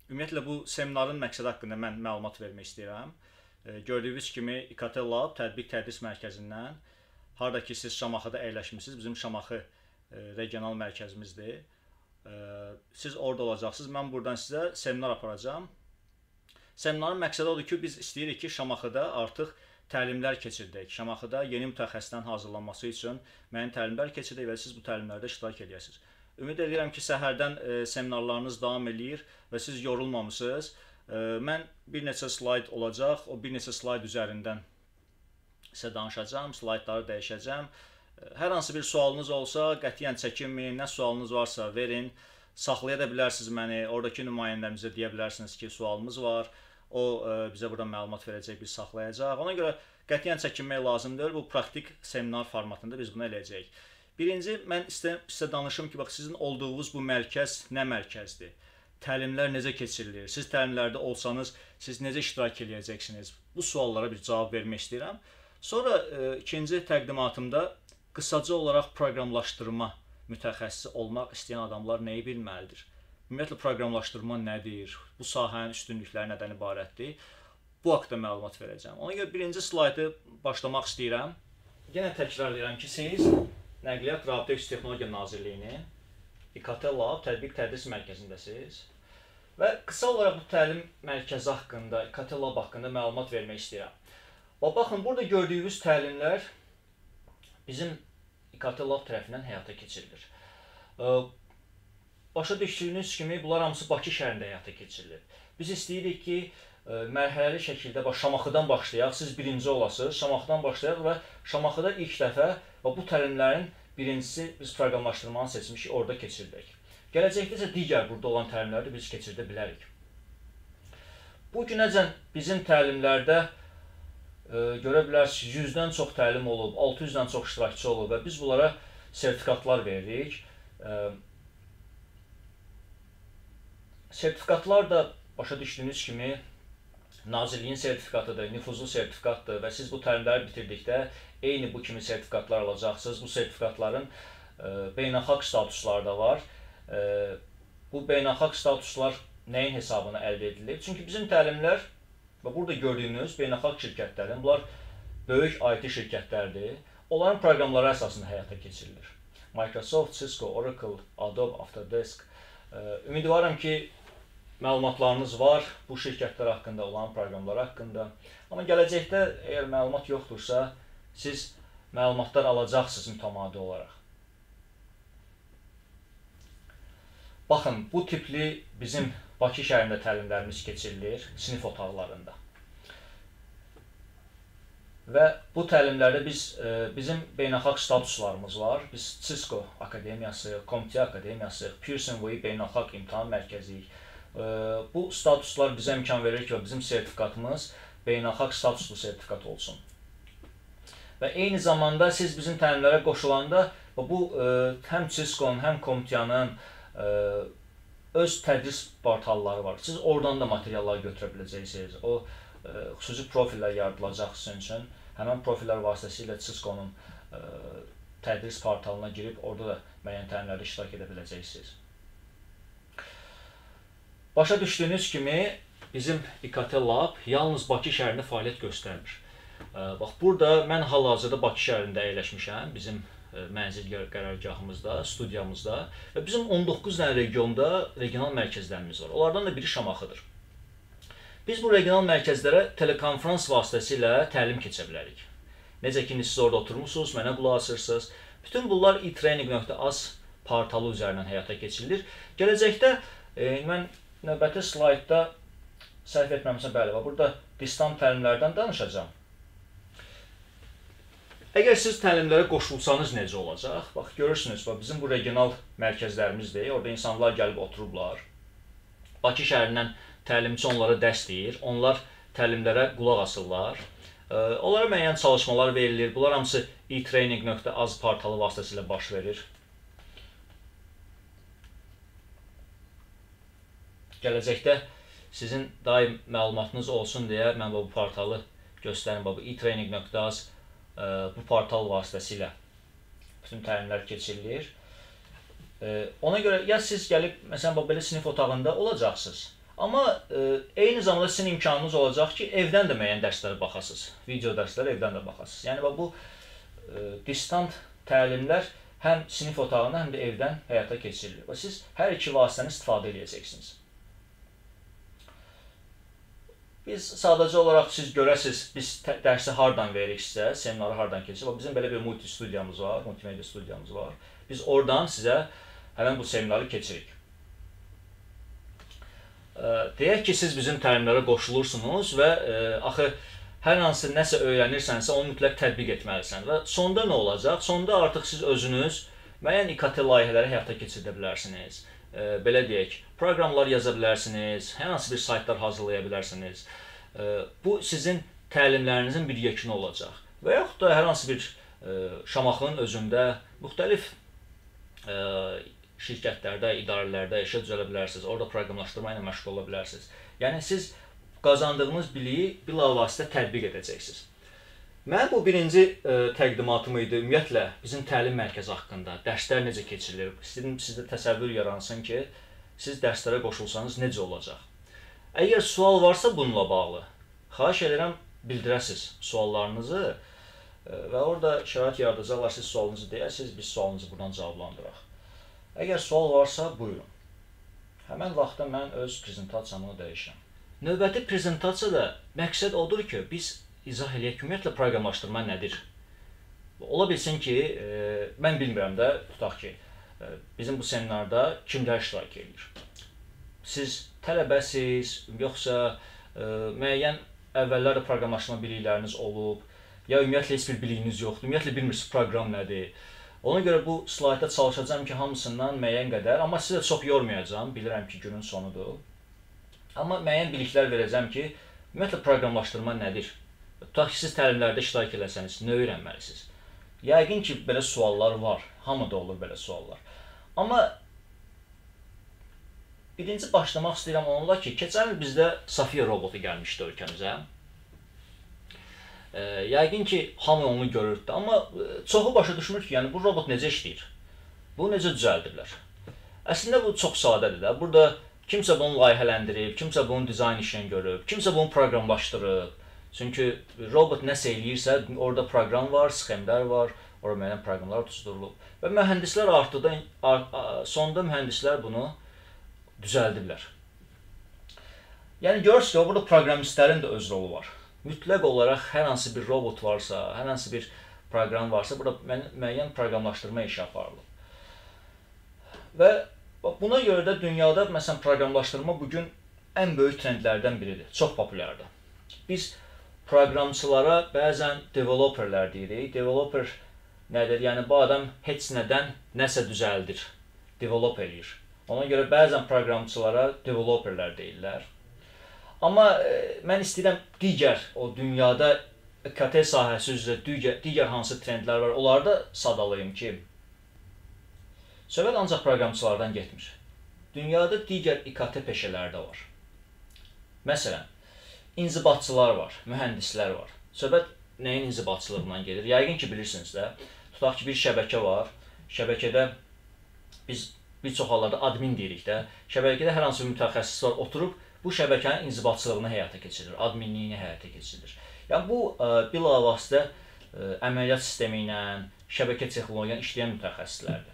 Ümumiyyətlə bu seminarın məqsədi haqqında mən məlumat vermək istəyirəm. Gördüyünüz kimi İKT Lab tətbiq tədris mərkəzindən, harda ki siz Şamaxıda əyləşmisiniz, bizim Şamaxı regional mərkəzimizdir. Siz orada olacaqsınız. Mən buradan sizə seminar aparacağam. Seminarın məqsədi odur ki, biz istəyirik ki, Şamaxıda artıq təlimlər keçirdək. Şamaxıda yeni mütəxəssislərin hazırlanması üçün müəyyən təlimlər keçirdək və siz bu təlimlərdə iştirak edirsiniz. Ümid edirəm ki, səhərdən seminarlarınız davam eləyir və siz yorulmamısınız. Mən bir neçə slayd olacaq, o bir neçə slayd üzərindən sizə danışacağım, slaydları dəyişəcəm. Hər hansı bir sualınız olsa, qətiyyən çəkinməyin, nə sualınız varsa verin. Saxlaya da bilərsiniz məni, oradakı nümayəndəmizə deyə bilərsiniz ki, sualımız var. O bizə burada məlumat verəcək, biz saxlayacaq. Ona görə qətiyyən çəkinmək lazım deyil. Bu praktik seminar formatında biz bunu eləyəcəyik. Birinci, mən sizə danışım ki, bax, sizin olduğunuz bu mərkəz nə mərkəzdir? Təlimlər necə keçirilir? Siz təlimlərdə olsanız, siz necə iştirak edəcəksiniz? Bu suallara bir cavab vermək istəyirəm. Sonra ikinci təqdimatımda qısaca olaraq proqramlaşdırma mütəxəssisi olmaq istəyən adamlar nəyi bilməlidir? Ümumiyyətlə, proqramlaşdırma nədir? Bu sahənin üstünlükləri nədən ibarətdir? Bu haqda məlumat verəcəm. Ona görə birinci slaydı başlamaq istəyirəm. Yenə təkrar edirəm ki, siz Nəqliyyat Rabitə Üst Texnologiya Nazirliyinin İKT Lab tətbiq tədris mərkəzindəsiniz və qısa olaraq bu təlim mərkəzi haqqında, İKT Lab haqqında məlumat vermək istəyirəm. Baxın, burada gördüyünüz təlimlər bizim İKT Lab tərəfindən həyata keçirilir. Başa düşdüyünüz kimi, bunlar hamısı Bakı şəhərində həyata keçirilir. Biz istəyirik ki, mərhələli şəkildə Şamaxıdan başlayaq, siz birinci olasınız, Şamaxıdan başlayaq və Şamaxıda ilk dəfə bu təlimlərin birincisi biz proqramlaşdırmanı seçmişik, orada keçirdək. Gələcəkdə isə digər burada olan təlimləri biz keçirdə bilərik. Bu günəcən bizim təlimlərdə görə bilərsiniz, 100-dən çox təlim olub, 600-dən çox iştirakçı olub və biz bunlara sertifikatlar veririk. Sertifikatlar da başa düşdüyünüz kimi Nazirliyin sertifikatıdır, nüfuzlu sertifikatdır və siz bu təlimləri bitirdikdə eyni bu kimi sertifikatlar alacaqsınız. Bu sertifikatların beynəlxalq statusları da var. Bu beynəlxalq statuslar nəyin hesabına əldə edilir? Çünki bizim təlimlər və burada gördüyünüz beynəlxalq şirkətlərin, bunlar böyük IT şirkətlərdir. Onların proqramları əsasında həyata keçirilir. Microsoft, Cisco, Oracle, Adobe, Autodesk. Ümidvaram ki, məlumatlarınız var bu şirkətlər haqqında, olan proqramlar haqqında. Amma gələcəkdə əgər məlumat yoxdursa, siz məlumatlar alacaqsınız mütəmadi olaraq. Baxın, bu tipli bizim Bakı şəhərində təlimlərimiz keçirilir, sinif otaqlarında. Və bu təlimlərdə bizim beynəlxalq statuslarımız var. Biz Cisco Akademiyası, CompTIA Akademiyası, Pearson Way Beynəlxalq İmtahan Mərkəziyik. Bu statuslar bizə imkan verir ki, bizim sertifikatımız beynəlxalq statuslu sertifikat olsun. Və eyni zamanda siz bizim təlimlərə qoşulanda bu həm Cisco'nun, həm CompTIA-nın öz tədris portalları var. Siz oradan da materiallar götürə biləcəksiniz. O xüsusi profillər yaradılacaq sizin üçün. Həmən profillər vasitəsilə Cisco'nun tədris portalına girib orada da müəyyən təlimlərdə iştirak edə biləcəksiniz. Başa düşdüyünüz kimi, bizim İKT Lab yalnız Bakı şəhərində fəaliyyət göstərmir. Bax, burada mən hal-hazırda Bakı şəhərində əyləşmişəm, bizim mənzil qərargahımızda, studiyamızda və bizim 19 dənə regionda regional mərkəzlərimiz var. Onlardan da biri Şamaxıdır. Biz bu regional mərkəzlərə telekonferans vasitəsilə təlim keçə bilərik. Necə ki, siz orada oturmuşsunuz, mənə qulaq asırsınız. Bütün bunlar eTraining.az portalı üzərindən həyata keçirilir. Gələcəkdə mən növbəti slaydda səhv etməmişəm, bəli, burada distant təlimlərdən danışacağam. Əgər siz təlimlərə qoşulsanız necə olacaq? Bax, görürsünüz, bizim bu regional mərkəzlərimizdir. Orada insanlar gəlib oturublar. Bakı şəhərindən təlimçi onlara dərs deyir. Onlar təlimlərə qulaq asırlar. Onlara müəyyən çalışmalar verilir. Bunlar hamısı eTraining.az portalı vasitəsilə baş verir. Gələcəkdə sizin daim məlumatınız olsun deyə mən bu portalı göstərim. Bu eTraining.az bu portal vasitəsilə bütün təlimlər keçirilir. Ona görə ya siz gəlib, məsələn, belə sinif otağında olacaqsınız, Amma eyni zamanda sizin imkanınız olacaq ki, evdən də müəyyən dərslərə baxasınız. Video dərslərə evdən də baxasınız. Yəni bu distant təlimlər həm sinif otağında, həm də evdən həyata keçirilir. Və siz hər iki vasitəni istifadə edəcəksiniz. Biz sadəcə olaraq siz görəsiniz, biz dərsi hardan veririk sizə, seminarı hardan keçirik. Bizim belə bir multistudiyamız var, multimedia studiyamız var. Biz oradan sizə həmin bu seminarı keçirik. Deyək ki, siz bizim təlimlərə qoşulursunuz və axı hər hansı nəsə öyrənirsənsə, onu mütləq tətbiq etməlisən. Və sonda nə olacaq? Sonda artıq siz özünüz müəyyən İKT layihələri həyata keçirdə bilərsiniz. Belə deyək, proqramlar yaza bilərsiniz, hər hansı bir saytlar hazırlaya bilərsiniz. Bu sizin təlimlərinizin bir yekunu olacaq. Və yaxud da hər hansı bir Şamaxının özündə müxtəlif şirkətlərdə, idarələrdə işə düzələ bilərsiniz. Orada proqramlaşdırma ilə məşğul ola bilərsiniz. Yəni siz qazandığınız biliyi bilavasitə tətbiq edəcəksiniz. Mənim bu birinci təqdimatım idi. Ümumiyyətlə bizim təlim mərkəzi haqqında dərslər necə keçirilir? İstədim sizdə təsəvvür yaransın ki, siz dərslərə qoşulsanız necə olacaq? Əgər sual varsa bununla bağlı, xahiş edirəm bildirəsiniz suallarınızı və orada şərait yaradacaqlar, siz sualınızı deyəsiniz, biz sualınızı buradan cavablandıraq. Əgər sual varsa, buyurun. Həmən vaxtda mən öz prezentasiyamı dəyişirəm. Növbəti prezentasiyada məqsəd odur ki, biz izah eləyək ki, ümumiyyətlə proqramlaşdırma nədir? Ola bilsin ki, mən bilmirəm də, tutaq ki, bizim bu seminarda kimlər iştirak edir? Siz tələbəsiz, yoxsa müəyyən əvvəllər də proqramlaşdırma bilikləriniz olub, ya ümumiyyətlə heç bir biliyiniz yoxdur, ümumiyyətlə bilmirsiniz proqram nədir? Ona görə bu slayda çalışacağım ki, hamısından müəyyən qədər, amma sizə çox yormayacağam, bilirəm ki, günün sonudur. Amma müəyyən biliklər verəcəm ki, ümumiyyətlə proqramlaşdırma nədir? Tutaq ki, siz təlimlərdə iştirak eləsəniz, nə öyrənməlisiniz? Yəqin ki, belə suallar var, hamıda olur belə suallar. Amma birinci başlamaq istəyirəm onunla ki, keçən il bizdə Safiya robotu gəlmişdi ölkəmizə. Yəqin ki, hamı onu görürdü, amma çoxu başa düşmür ki, yəni bu robot necə işləyir? Bu necə düzəldirlər? Əslində bu çox sadədir də. Burada kimsə bunu layihələndirib, kimsə bunun dizayn işini görüb, kimsə bunu proqramlaşdırıb. Çünki robot nəsə eləyirsə, orada proqram var, sxemlər var, orada müəyyən proqramlar tutulub. Və mühəndislər sonda mühəndislər bunu düzəldiblər. Yəni görürsünüz ki, burada proqramistlərin də öz rolu var. Mütləq olaraq hər hansı bir robot varsa, hər hansı bir proqram varsa, burada müəyyən proqramlaşdırma işi aparılıb. Və buna görə də dünyada məsələn proqramlaşdırma bugün ən böyük trendlərdən biridir, çox populyardır. Biz proqramçılara bəzən developerlər deyirik. Developer nədir? Yəni bu adam heç nədən nəsə düzəldir, develop eləyir. Ona görə bəzən proqramçılara developerlər deyirlər. Amma mən istəyirəm digər o dünyada İKT sahəsi üzrə digər hansı trendlər var, onları da sadalayım ki, söhbət ancaq proqramçılardan getmir. Dünyada digər İKT peşələri də var. Məsələn, inzibatçılar var, mühəndislər var. Söhbət nəyin inzibatçılığından gedir? Yəqin ki, bilirsiniz də. Tutaq ki, bir şəbəkə var. Şəbəkədə biz bir çox hallarda admin deyirik də. Şəbəkədə hər hansı bir mütəxəssis var, oturub bu şəbəkənin inzibatçılığını həyata keçirilir, adminliyini həyata keçirilir. Yəni bu bilavasitə əməliyyat sistemi ilə, şəbəkə texnologiya ilə işləyən mütəxəssislərdir.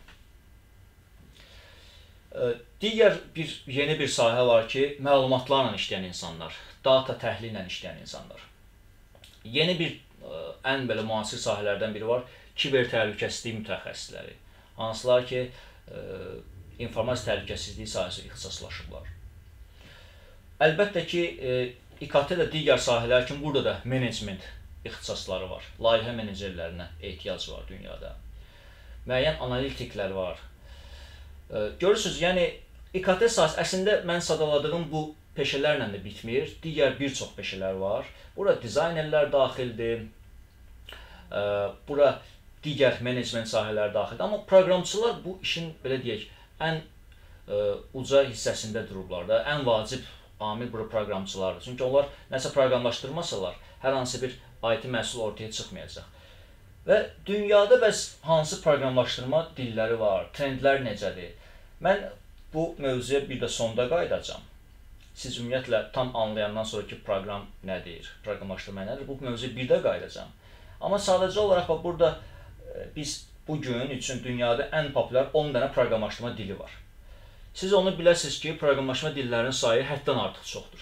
Digər yeni bir sahə var ki, məlumatlarla işləyən insanlar, data təhlili ilə işləyən insanlar. Yeni bir ən belə müasir sahələrdən biri var, kiber təhlükəsizlik mütəxəssisləri. Hansılar ki, informasiya təhlükəsizliyi sahəsi ixtisaslaşıblar. Əlbəttə ki, İKT də digər sahələr kimi burada da menecment ixtisasları var. Layihə menecerlərinə ehtiyac var dünyada. Müəyyən analitiklər var. Görürsünüz, yəni İKT sahəsi əslində mən sadaladığım bu peşələrlə də bitmir. Digər bir çox peşələr var. Bura dizaynerlər daxildir. Bura digər menecment sahələri daxildir. Amma proqramçılar bu işin belə deyək, ən uca hissəsində durublar da. Ən vacib amil bura proqramçılardır. Çünki onlar nəsə proqramlaşdırmasalar, hər hansı bir IT məhsul ortaya çıxmayacaq. Və dünyada bəs hansı proqramlaşdırma dilləri var, trendlər necədir? Mən bu mövzuya bir də sonda qayıdacağam. siz ümumiyyətlə tam anlayandan sonra ki, proqram nədir, proqramlaşdırma nədir, bu mövzuya bir də qayıdacağam. Amma sadəcə olaraq burada biz bugün üçün dünyada ən populyar 10 dənə proqramlaşdırma dili var. Siz onu biləsiniz ki, proqramlaşdırma dillərinin sayı həddən artıq çoxdur.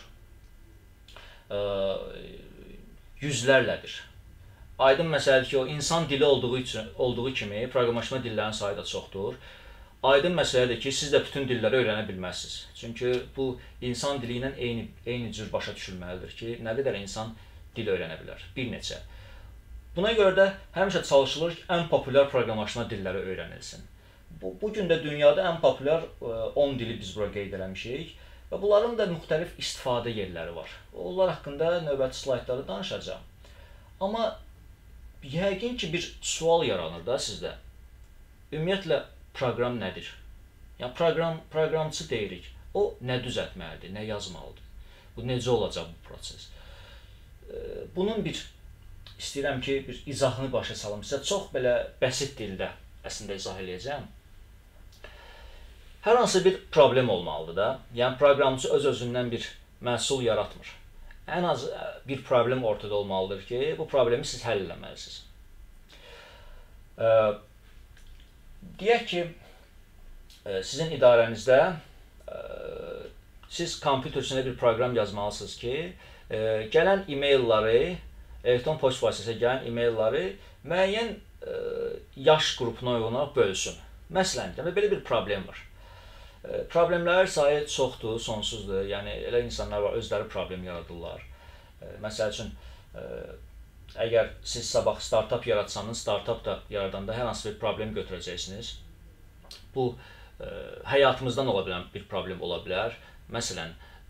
Yüzlərlədir. Aydın məsələdir ki, o insan dili olduğu kimi proqramlaşdırma dillərinin sayı da çoxdur. Aydın məsələdir ki, siz də bütün dilləri öyrənə bilməzsiniz. Çünki bu insan dili ilə eyni cür başa düşülməlidir ki, nə qədər insan dil öyrənə bilər, bir neçə. Buna görə də həmişə çalışılır ki, ən populyar proqramlaşdırma dilləri öyrənilsin. Bugün də dünyada ən populyar 10 dili biz bura qeyd eləmişik və bunların da müxtəlif istifadə yerləri var. Onlar haqqında növbəti slaydlarda danışacağam. Amma yəqin ki, bir sual yaranır da sizdə. Ümumiyyətlə, proqram nədir? Yəni, proqramçı deyirik. O nə düzəltməlidir, nə yazmalıdır? Bu necə olacaq bu proses? Bunun istəyirəm ki, bir izahını başa salım. Sizə çox belə bəsit dildə əslində izah edəcəm. Hər hansı bir problem olmalıdır da. Yəni, proqramçı öz-özündən bir məhsul yaratmır. Ən az bir problem ortada olmalıdır ki, bu problemi siz həll eləməlisiniz. Deyək ki, sizin idarənizdə siz kompüter üzərində bir proqram yazmalısınız ki, gələn e-mailləri, elektron poçt vasitəsilə gələn e-mailləri müəyyən yaş qrupuna uyğun olaraq bölsün. Məsələn, belə bir problem var. Problemlərin sayı çoxdur, sonsuzdur. Yəni, elə insanlar var, özləri problem yaradırlar. Məsəl üçün, əgər siz sabah startup yaratsanız, startup da yaradanda hər hansı bir problem götürəcəksiniz. Bu, həyatımızdan ola bilən bir problem ola bilər. Məsələn,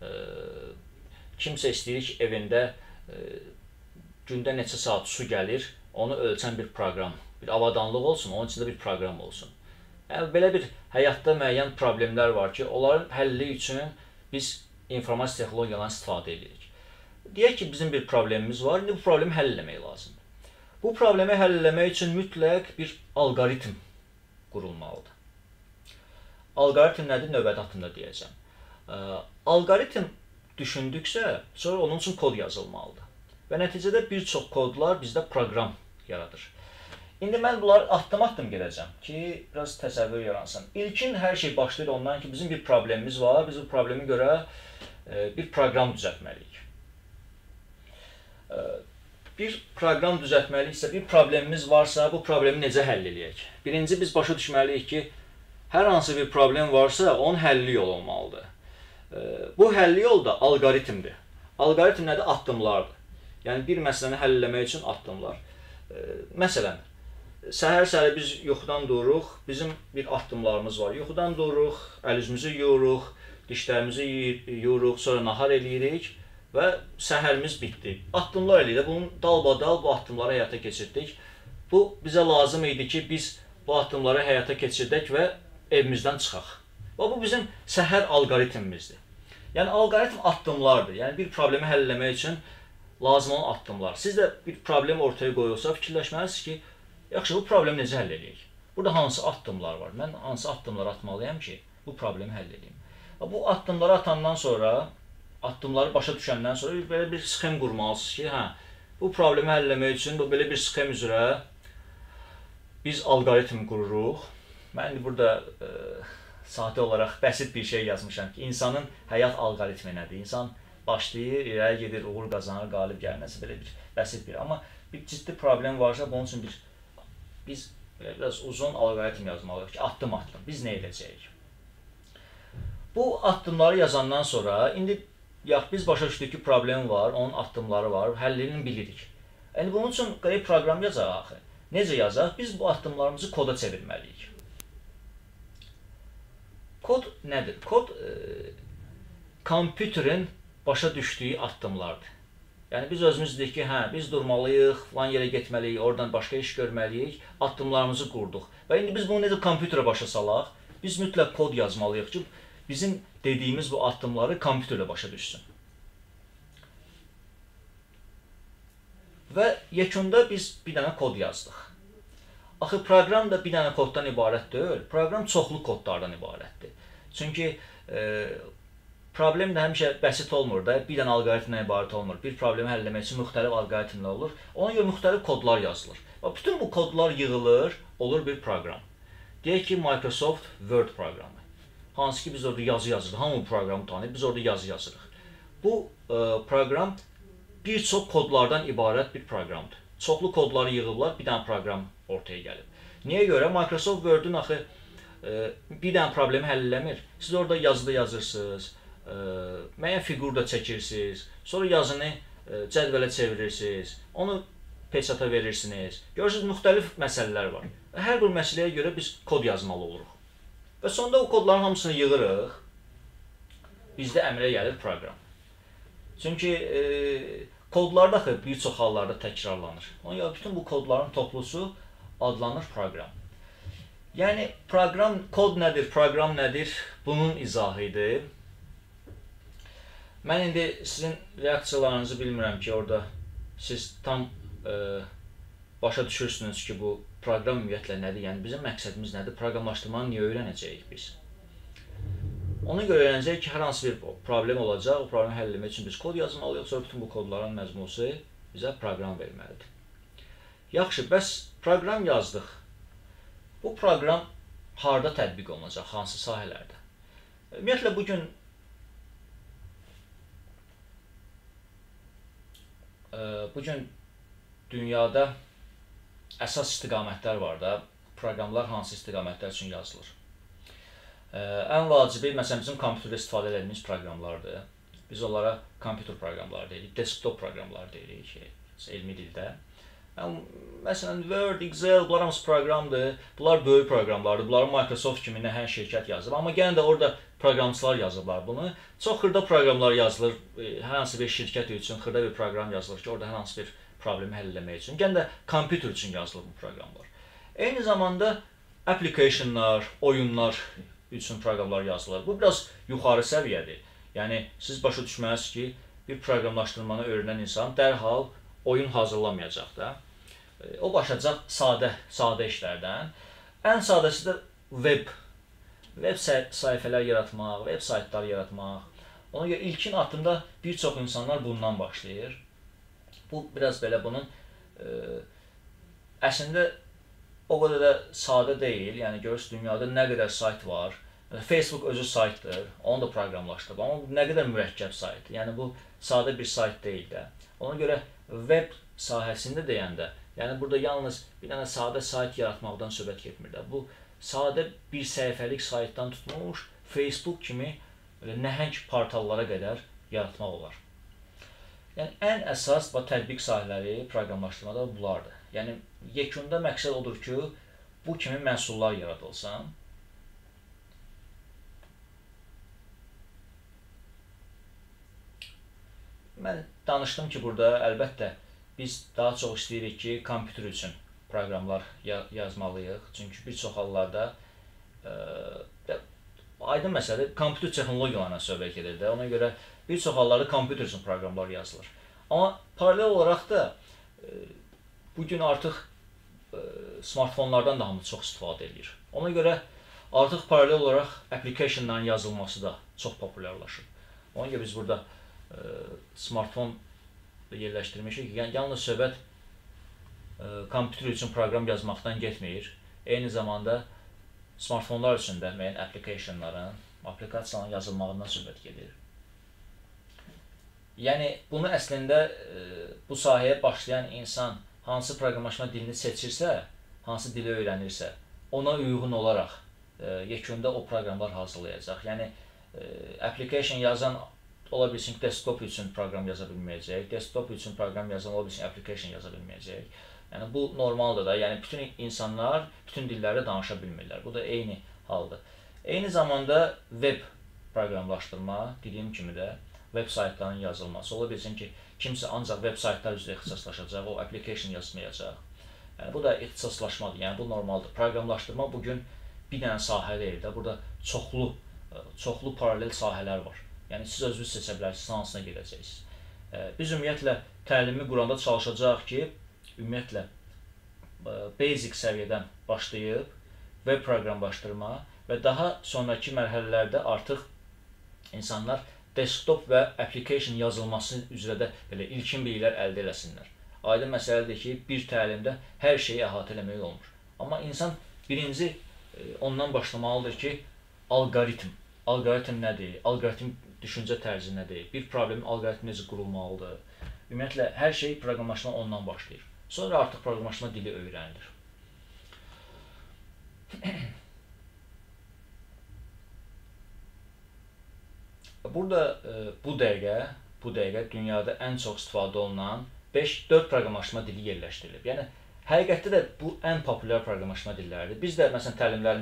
kimsə istəyir ki, evində gündə neçə saat su gəlir, onu ölçən bir proqram, bir avadanlıq olsun, onun içində bir proqram olsun. Yəni, belə bir həyatda müəyyən problemlər var ki, onların həlli üçün biz informasiya texnologiyalarından istifadə edirik. Deyək ki, bizim bir problemimiz var, indi bu problemi həll etmək lazımdır. Bu problemi həll etmək üçün mütləq bir alqoritm qurulmalıdır. Alqoritm nədir? Növbəti haqqında deyəcəm. Alqoritm düşündüksə, sonra onun üçün kod yazılmalıdır. Və nəticədə bir çox kodlar bizdə proqram yaradır. İndi mən bunları addım-addım gedəcəm ki, biraz təsəvvür yaransın. İlkin hər şey başlayır ondan ki, bizim bir problemimiz var, biz bu problemi görə bir proqram düzəltməliyik. Bir proqram düzəltməliyiksə, bir problemimiz varsa, bu problemi necə həll edək? Birinci, biz başa düşməliyik ki, hər hansı bir problem varsa, onun həlli yolu olmalıdır. Bu həlli yol da alqoritmdir. Alqoritm nədir? Addımlardır. Yəni, bir məsələni həll etmək üçün addımlar. Məsələn, səhər-səhər biz yuxudan dururuq, bizim bir addımlarımız var. Yuxudan dururuq, əl-üzümüzü yuyuruq, dişlərimizi yuyuruq, sonra nahar eləyirik və səhərimiz bitdi. Addımlar eləyirik, bunun dalbadal bu addımları həyata keçirdik. Bu, bizə lazım idi ki, biz bu addımları həyata keçirdək və evimizdən çıxaq. Və bu bizim səhər alqoritmimizdir. Yəni, alqoritm addımlardır. Yəni, bir problemi həll etmək üçün lazım olan addımlar. Siz də bir problem ortaya qoyulsa, fikirləşməlisiniz ki, yaxşı, bu problemi necə həll edək? Burada hansı addımlar var? Mən hansı addımları atmalıyam ki, bu problemi həll edeyim? Bu addımları atandan sonra, addımları başa düşəndən sonra belə bir sxem qurmalısınız ki, bu problemi həll etmək üçün belə bir sxem üzrə biz alqoritm qururuq. Mən burada sadə olaraq bəsit bir şey yazmışam ki, insanın həyat alqoritmi nədir? İnsan başlayır, irəli gedir, uğur qazanır, qalib gəlir, nəsə belə bir bəsit bir. Amma bir ciddi problem varsa, bunun üçün biz biraz uzun alqoritm yazmalıyıq ki, addım-addım biz nə edəcəyik? Bu addımları yazandan sonra, indi biz başa düşdük ki, problem var, onun addımları var, həllini bilirik. Yəni, bunun üçün proqram yazaq axı. Necə yazaq? Biz bu addımlarımızı koda çevirməliyik. Kod nədir? Kod kompüterin başa düşdüyü addımlardır. Yəni, biz özümüz dedik ki, biz durmalıyıq, falan yerə getməliyik, oradan başqa iş görməliyik, addımlarımızı qurduq. Və indi biz bunu necə kompüterə başa salaq? Biz mütləq kod yazmalıyıq ki, bizim dediyimiz bu addımları kompüterlə başa düşsün. Və yekunda biz bir dənə kod yazdıq. Axı, proqram da bir dənə koddan ibarət deyil, proqram çoxlu kodlardan ibarətdir. Çünki problem də həmişə bəsit olmur da, bir dənə alqoritmdən ibarət olmur. Bir problemi həll etmək üçün müxtəlif alqoritmlər olur. Ona görə müxtəlif kodlar yazılır. Və bütün bu kodlar yığılır, olur bir proqram. Deyək ki, Microsoft Word proqramı. Hansı ki, biz orada yazı yazırıq. Hamı bu proqramı tanıyır, biz orada yazı yazırıq. Bu proqram bir çox kodlardan ibarət bir proqramdır. Çoxlu kodları yığıblar, bir dənə proqram ortaya gəlib. Niyə görə? Microsoft Word-ün axı bir dənə problemi həll eləmir. Siz orada yazıda yazırsınız, müəyyən fiqur da çəkirsiniz, sonra yazını cədvələ çevirirsiniz, onu peçata verirsiniz. Görürsünüz, müxtəlif məsələlər var. Hər bir məsələyə görə biz kod yazmalı oluruq. Və sonunda o kodların hamısını yığırıq, bizdə əmələ gəlir proqram. Çünki kodlar da bir çox hallarda təkrarlanır. Ona görə bütün bu kodların toplusu adlanır proqram. Yəni, proqram, kod nədir, proqram nədir? Bunun izahı idi. Mən indi sizin reaksiyalarınızı bilmirəm ki, orada siz tam başa düşürsünüz ki, bu proqram ümumiyyətlə nədir? Yəni, bizim məqsədimiz nədir? Proqramlaşdırmanı niyə öyrənəcəyik biz? Ona görə öyrənəcəyik ki, hər hansı bir problem olacaq, o problemi həll etmək üçün biz kod yazmalıyıq, sonra bütün bu kodların məzmusu bizə proqram verməlidir. Yaxşı, bəs proqram yazdıq. Bu proqram harda tətbiq olunacaq, hansı sahələrdə? Ümumiyyətlə, bugün dünyada əsas istiqamətlər var da, proqramlar hansı istiqamətlər üçün yazılır. Ən vacibi, məsələn, bizim kompüterdə istifadə edilmiş proqramlardır. Biz onlara kompüter proqramları deyirik, desktop proqramları deyirik elmi dildə. Məsələn, Word, Excel, bunlar hamısı proqramdır. Bunlar böyük proqramlardır. Bunları Microsoft kimi nəhəng şirkət yazıb. Amma yenə də orada proqramçılar yazıblar bunu. Çox xırda proqramlar yazılır. Hər hansı bir şirkət üçün xırda bir proqram yazılır ki, orada hər hansı bir problemi həll etmək üçün. Yenə də kompüter üçün yazılır bu proqramlar. Eyni zamanda applicationlar, oyunlar üçün proqramlar yazılır. Bu biraz yuxarı səviyyədir. Yəni, siz başa düşməlisiniz ki, bir proqramlaşdırmanı öyrənən insan dərhal oyun hazırlamayacaq da. O başlayacaq sadə işlərdən. Ən sadəsi də web səhifələr yaratmaq, web saytlar yaratmaq. Ona görə ilkin addımda bir çox insanlar bundan başlayır. Bu biraz belə bunun əslində o qədər də sadə deyil. Yəni görürsünüz, dünyada nə qədər sayt var. Facebook özü saytdır, onu da proqramlaşdırıb. Amma bu nə qədər mürəkkəb saytdır. Yəni bu sadə bir sayt deyil də. Ona görə web sahəsində deyəndə, yəni burada yalnız bir dənə sadə sayt yaratmaqdan söhbət getmir də. Bu sadə bir səhifəlik saytdan tutmuş Facebook kimi nəhəng portallara qədər yaratmaq olar. Yəni ən əsas və tətbiq sahələri proqramlaşdırmada bunlardır. Yəni yekunda məqsəd odur ki, bu kimi məhsullar yaradılsın. Mən danışdım ki, burada əlbəttə biz daha çox istəyirik ki, kompüter üçün proqramlar yazmalıyıq. Çünki bir çox hallarda aydın məsələdir, kompüter texnologiyalarına söhbət gedir də. Ona görə bir çox hallarda kompüter üçün proqramlar yazılır. Amma paralel olaraq da bugün artıq smartfonlardan da hamı çox istifadə edir. Ona görə artıq paralel olaraq applicationların yazılması da çox populyarlaşır. Ona görə biz burada smartfon yerləşdirmişik. Yəni yalnız söhbət kompüter üçün proqram yazmaqdan getmir. Eyni zamanda smartfonlar üçün də müəyyən applikasiyaların yazılmağından söhbət gedir. Yəni bunu əslində bu sahəyə başlayan insan hansı proqramlaşma dilini seçirsə, hansı dili öyrənirsə, ona uyğun olaraq yekunda o proqramlar hazırlayacaq. Yəni application yazan ola bilsin ki, desktop üçün proqram yaza bilməyəcək, desktop üçün proqram yazan ola bilsin application yaza bilməyəcək. Yəni bu normaldır da, yəni bütün insanlar bütün dillərdə danışa bilmirlər. Bu da eyni haldır. Eyni zamanda web proqramlaşdırma, dediyim kimi də web saytların yazılması. Ola bilsin ki, kimsə ancaq web saytlar üzrə ixtisaslaşacaq, o application yazmayacaq. Yəni bu da ixtisaslaşmadır, yəni bu normaldır. Proqramlaşdırma bugün bir dənə sahə deyil də, burada çoxlu paralel sahələr var. Yəni siz özünüz seçə bilərsiniz, hansına gedəcəksiniz. Biz ümumiyyətlə təlimi quranda çalışacaq ki, ümumiyyətlə basic səviyyədən başlayıb web proqramlaşdırma və daha sonraki mərhələlərdə artıq insanlar desktop və application yazılması üzrə də belə ilkin biliklər əldə eləsinlər. Aydın məsələdir ki, bir təlimdə hər şeyi əhatə eləmək olmur. Amma insan birinci ondan başlamalıdır ki, alqoritm nədir, alqoritm düşüncə tərzi nədir, bir problemin alqoritmi necə qurulmalıdır. Ümumiyyətlə, hər şey proqramlaşma ondan başlayır. Sonra artıq proqramlaşma dili öyrənilir. Burada bu dəqiqə dünyada ən çox istifadə olunan 4 proqramlaşma dili yerləşdirilib. Yəni, həqiqətdə də bu ən populyar proqramlaşma dilləridir. Biz də, məsələn,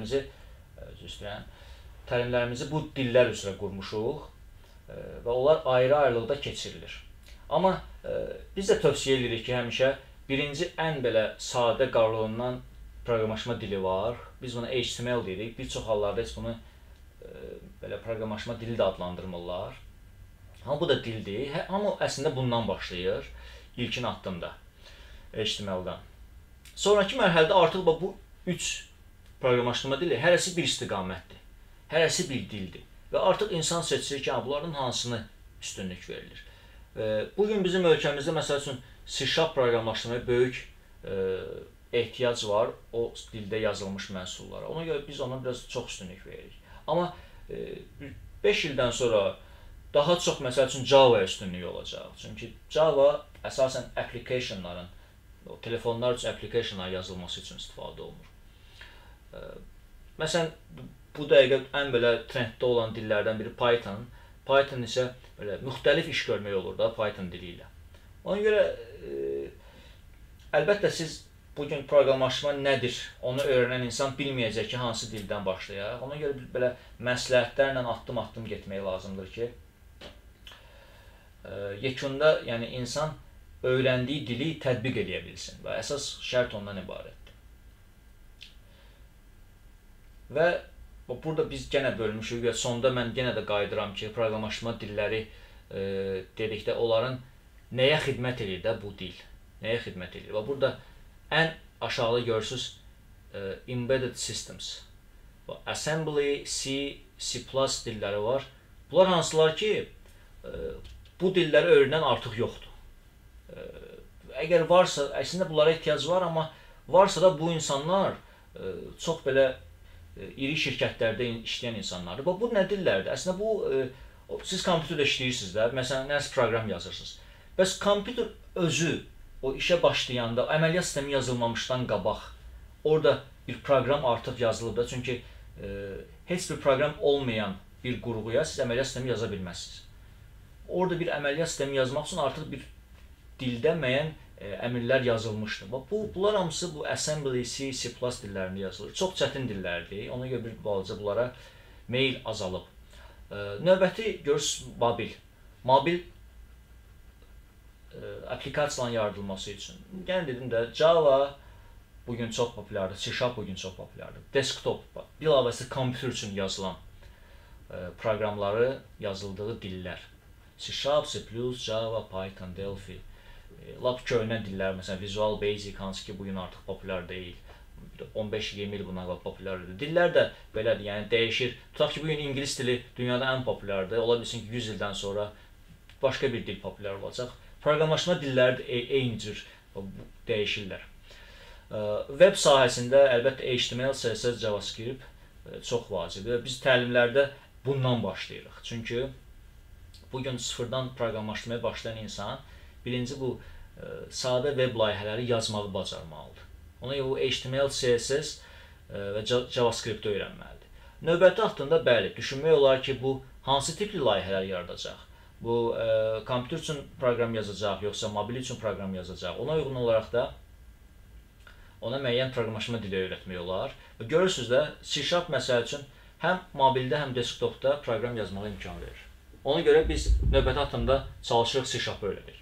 təlimlərimizi bu dillər üzrə qurmuşuq və onlar ayrı-ayrılıqda keçirilir. Amma biz də tövsiyə edirik ki, həmişə birinci ən belə sadə qavrulunan proqramlaşma dili var. Biz buna HTML deyirik. Bir çox hallarda heç bunu belə proqramlaşma dili də adlandırmırlar. Amma bu da dildir. Amma əslində bundan başlayır ilkin addımda HTML-dan. Sonraki mərhələdə artıq bu 3 proqramlaşma dili hərəsi bir istiqamətdir. Hərəsi bir dildir. Və artıq insan seçir ki, bunların hansını üstünlük verilir. Bugün bizim ölkəmizdə məsəl üçün C# proqramlaşdırmaya böyük ehtiyac var o dildə yazılmış məhsullara. Ona görə biz ona biraz çox üstünlük veririk. Amma 5 ildən sonra daha çox məsəl üçün Java üstünlüyü olacaq. Çünki Java əsasən applicationların, telefonlar üçün applicationlar yazılması üçün istifadə olunur. Məsələn, bu dəqiqə ən belə trenddə olan dillərdən biri Python. Python isə belə müxtəlif iş görmək olur da Python dili ilə. Ona görə əlbəttə siz bugün proqramlaşma nədir, onu öyrənən insan bilməyəcək ki, hansı dildən başlayaq. Ona görə belə məsləhətlərlə addım-addım getmək lazımdır ki, yekunda yəni insan öyrəndiyi dili tətbiq edə bilsin və əsas şərt ondan ibarətdir. Və burada biz yenə bölmüşük və sonda mən yenə də qayıdıram ki, proqramlaşma dilləri dedikdə onların nəyə xidmət edir də bu dil? Nəyə xidmət edir? Və burada ən aşağıda görürsünüz embedded systems. Assembly, C, C+ dilləri var. Bunlar hansılar ki, bu dilləri öyrənən artıq yoxdur. Əgər varsa, əslində bunlara ehtiyac var, amma varsa da bu insanlar çox belə iri şirkətlərdə işləyən insanlardır. Bu nə dillərdir? Əslində bu, siz kompüterdə işləyirsiniz də, məsələn, nəsə proqram yazırsınız. Bəs kompüter özü o işə başlayanda, əməliyyat sistemi yazılmamışdan qabaq, orada bir proqram artıq yazılıb da, çünki heç bir proqram olmayan bir qurğuya siz əməliyyat sistemi yaza bilməzsiniz. Orada bir əməliyyat sistemi yazmaq üçün artıq bir dildə müəyyən əmrlər yazılmışdır. Bunlar hamısı bu Assembly, C, C+ dillərində yazılır. Çox çətin dillərdir, ona görə bir balaca bunlara meyl azalıb. Növbəti görürsünüz mobil. Mobil applikasiyaların yaradılması üçün. Yəni dedim də, Java bugün çox populyardır, C# bugün çox populyardır. Desktop, bilavasitə kompüter üçün yazılan proqramları yazıldığı dillər. C#, C++, Java, Python, Delphi. Lap köhnə dillər, məsələn, Visual Basic, hansı ki bugün artıq populyar deyil. 15-20 il bundan populyardır. Dillər də belədir, yəni dəyişir. Tutaq ki, bugün ingilis dili dünyada ən populyardır. Ola bilsin ki, 100 ildən sonra başqa bir dil populyar olacaq. Proqramlaşma dilləri də eyni cür dəyişirlər. Web sahəsində əlbəttə HTML, CSS, JavaScript çox vacibdir. Biz təlimlərdə bundan başlayırıq. Çünki bugün sıfırdan proqramlaşdırmaya başlayan insan birinci bu sadə web layihələri yazmağı bacarmalıdır. Ona görə bu HTML, CSS və JavaScript öyrənməlidir. Növbəti addımda bəli, düşünmək olar ki, bu hansı tipli layihələr yaradacaq? Bu kompüter üçün proqram yazacaq, yoxsa mobil üçün proqram yazacaq? Ona uyğun olaraq da ona müəyyən proqramlaşma dili öyrətmək olar. Və görürsünüz də, C# məsəl üçün həm mobildə, həm desktopda proqram yazmağa imkan verir. Ona görə biz növbəti addımda çalışırıq C# öyrədik.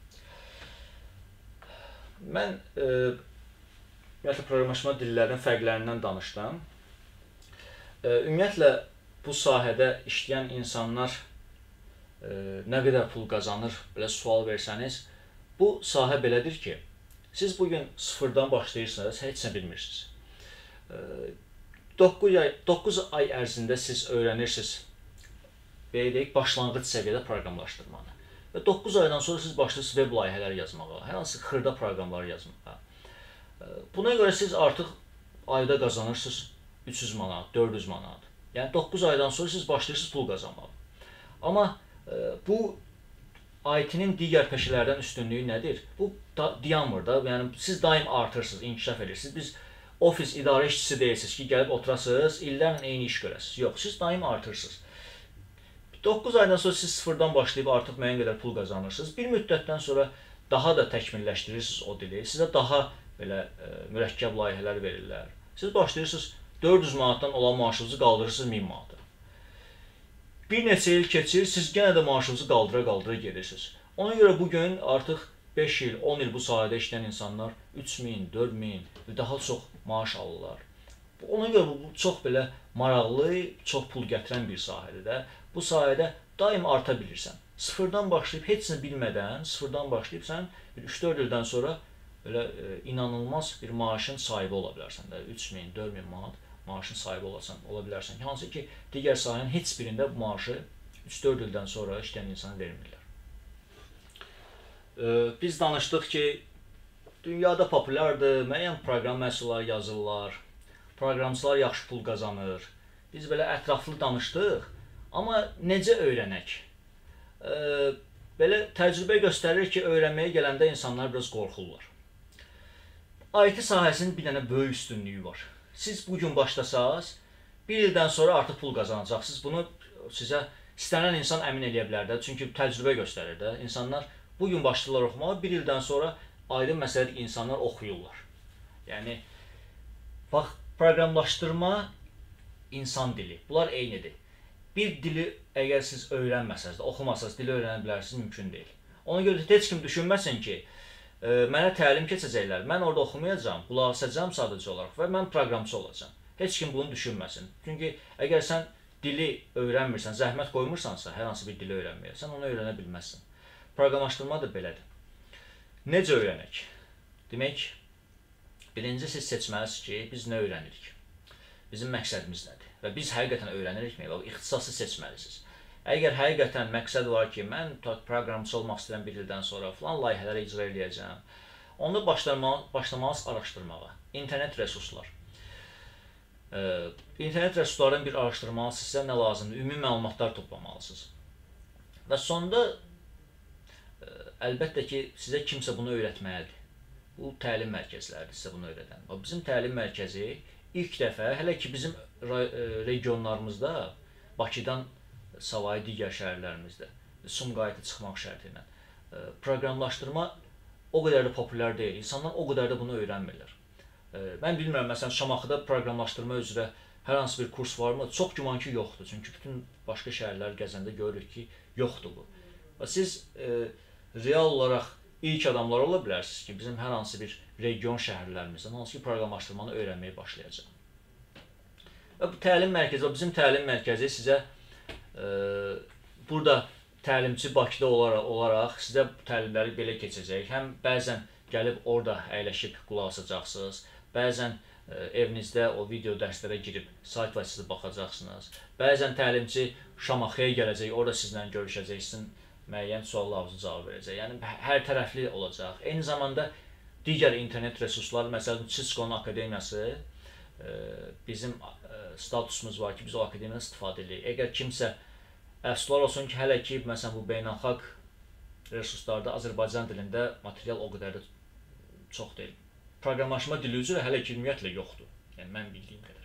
Mən ümumiyyətlə proqramlaşma dillərinin fərqlərindən danışdım. Ümumiyyətlə bu sahədə işləyən insanlar nə qədər pul qazanır, belə sual versəniz, bu sahə belədir ki, siz bugün sıfırdan başlayırsınız, heç nə bilmirsiniz. 9 ay ərzində siz öyrənirsiniz belə deyək, başlanğıc səviyyədə proqramlaşdırmanı. Və 9 aydan sonra siz başlayırsınız web layihələri yazmağa, hər hansı xırda proqramları yazmağa. Buna görə siz artıq ayda qazanırsınız 300 manat, 400 manat. Yəni 9 aydan sonra siz başlayırsınız pul qazanmağa. Amma bu IT-nin digər peşələrdən üstünlüyü nədir? Bu dayanmır da, yəni siz daim artırsınız, inkişaf edirsiniz. Biz ofis idarə işçisi deyilsiniz ki, gəlib oturasınız, illərlə eyni iş görəsiniz. Yox, siz daim artırsınız. 9 aydan sonra siz sıfırdan başlayıb artıq müəyyən qədər pul qazanırsınız. Bir müddətdən sonra daha da təkmilləşdirirsiniz o dili. Sizə daha belə mürəkkəb layihələr verirlər. Siz başlayırsınız 400 manatdan olan maaşınızı qaldırırsınız 1000 manata. Bir neçə il keçir, siz yenə də maaşınızı qaldıra-qaldıra gedirsiniz. Ona görə bugün artıq 5 il, 10 il bu sahədə işləyən insanlar 3000, 4000 və daha çox maaş alırlar. Ona görə bu çox belə maraqlı, çox pul gətirən bir sahədir də. Bu sahədə daim arta bilirsən. Sıfırdan başlayıb, heç nə bilmədən, sıfırdan başlayıb sən 3-4 ildən sonra belə inanılmaz bir maaşın sahibi ola bilərsən də. 3000, 4000 manat maaşın sahibi ola bilərsən. Hansı ki, digər sahənin heç birində bu maaşı 3-4 ildən sonra işləyən insana vermirlər. Biz danışdıq ki, dünyada populyardır, müəyyən proqram məhsulları yazırlar, proqramçılar yaxşı pul qazanır. Biz belə ətraflı danışdıq, amma necə öyrənək? Belə təcrübə göstərir ki, öyrənməyə gələndə insanlar biraz qorxurlar. IT sahəsinin bir dənə böyük üstünlüyü var. Siz bugün başlasaz, bir ildən sonra artıq pul qazanacaqsınız. Bunu sizə istənilən insan əmin eləyə bilər də, çünki təcrübə göstərir də. İnsanlar bugün başlayırlar oxumağa, bir ildən sonra aydın məsələdir ki, insanlar oxuyurlar. Yəni, bax, proqramlaşdırma, insan dili, bunlar eynidir. Bir dili əgər siz öyrənməsəniz də, oxumasanız, dili öyrənə bilərsiniz, mümkün deyil. Ona görə heç kim düşünməsin ki, mənə təlim keçəcəklər, mən orada oxumayacağam, qulaq asacağam sadəcə olaraq və mən proqramçı olacağam. Heç kim bunu düşünməsin. Çünki əgər sən dili öyrənmirsən, zəhmət qoymursansa, hər hansı bir dili öyrənməyə, sən onu öyrənə bilməzsən. Proqramlaşdırma da belədir. Necə öyrənək? Demək, birinci siz seçməlisiniz ki, biz nə öyrənirik? Bizim məqsədimiz nədir? Və biz həqiqətən öyrənirikmi? İxtisası seçməlisiniz. Əgər həqiqətən məqsəd var ki, mən proqramçı olmaq istəyirəm bir ildən sonra, filan layihələri icra edəcəm, onda başlamalısınız araşdırmağa. İnternet resurslar. İnternet resurslarını bir araşdırmalısınız, sizə nə lazımdır? Ümumi məlumatlar toplamalısınız. Və sonunda əlbəttə ki, sizə kimsə bunu öyrətməlidir. Bu təlim mərkəzləridir sizə bunu öyrədən. Bizim təlim mərkəzi ilk dəfə, hələ ki bizim regionlarımızda, Bakıdan savayı digər şəhərlərimizdə, Sumqayıtı çıxmaq şərti ilə, proqramlaşdırma o qədər də populyar deyil. İnsanlar o qədər də bunu öyrənmirlər. Mən bilmirəm, məsələn, Şamaxıda proqramlaşdırma üzrə hər hansı bir kurs varmı? Çox güman ki, yoxdur. Çünki bütün başqa şəhərlər gəzəndə görürük ki, yoxdur bu. Siz real olaraq ilk adamlar ola bilərsiniz ki, bizim hər hansı bir region şəhərlərimizdən hansı ki, proqramlaşdırmanı öyrənməyə başlayacaq. Və bu təlim mərkəzi, bizim təlim mərkəzi sizə burada təlimçi Bakıda olaraq sizə bu təlimləri belə keçəcək. Həm bəzən gəlib orada əyləşib qulaq asacaqsınız, bəzən evinizdə o video dərslərə girib sayt vasitəsilə baxacaqsınız. Bəzən təlimçi Şamaxıya gələcək, orada sizlə görüşəcək, sizin müəyyən suallarınızı cavab verəcək. Yəni, hər tərəfli olacaq. Eyni zamanda digər internet resursları, məsələn, Cisco-nun akademiyası, bizim statusumuz var ki, biz o akademiyadan istifadə edirik. Əgər kimsə, əfsuslar olsun ki, hələ ki, məsələn, bu beynəlxalq resurslarda Azərbaycan dilində material o qədər də çox deyil. Proqramlaşma dili üzrə hələ ki, ümumiyyətlə yoxdur. Yəni, mən bildiyim qədər.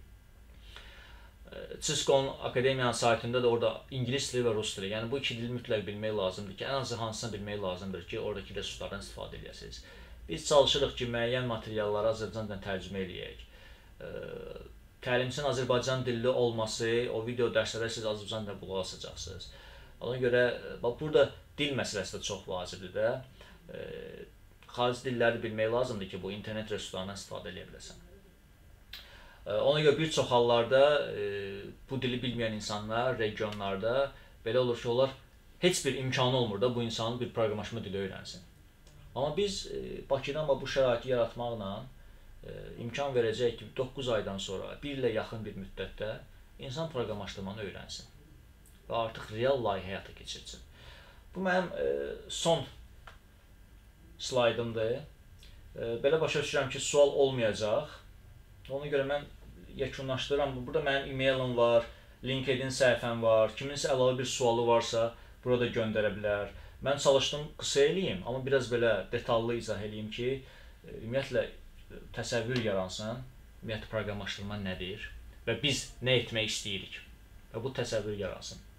Cisco-nun akademiyanın saytında da orada ingilis dili və rus dili. Yəni, bu iki dili mütləq bilmək lazımdır ki, ən azı hansını bilmək lazımdır ki, oradakı resurslardan istifadə edəsiniz. Biz çalışırıq ki, müəyyən materialları Azərbaycan dilində tərcümə edək. Təlimçinin Azərbaycan dilli olması, o video dərslərə siz Azərbaycan dilində qulaq asacaqsınız. Ona görə, burada dil məsələsi də çox vacibdir də. Xarici dilləri bilmək lazımdır ki, bu internet resurslarından istifadə edə biləsən. Ona görə bir çox hallarda bu dili bilməyən insanlar regionlarda belə olur ki, onlar heç bir imkanı olmur da bu insanın bir proqramlaşma dili öyrənsin. Amma biz Bakıdan bu şəraiti yaratmaqla imkan verəcək ki, 9 aydan sonra, 1 ilə yaxın bir müddətdə insan proqramlaşdırmanı öyrənsin. və artıq real layihə həyata keçirilsin. Bu mənim son slaydımdır. Belə başa düşürəm ki, sual olmayacaq. Ona görə mən yekunlaşdırıram. Burada mənim e-mailim var, LinkedIn səhifəm var. Kiminsə əlavə bir sualı varsa, burada göndərə bilər. Mən çalışdım qısa eləyim, amma biraz belə detallı izah eləyim ki, ümumiyyətlə təsəvvür yaransın, ümumiyyətlə proqramlaşdırma nədir və biz nə etmək istəyirik və bu təsəvvür yaransın.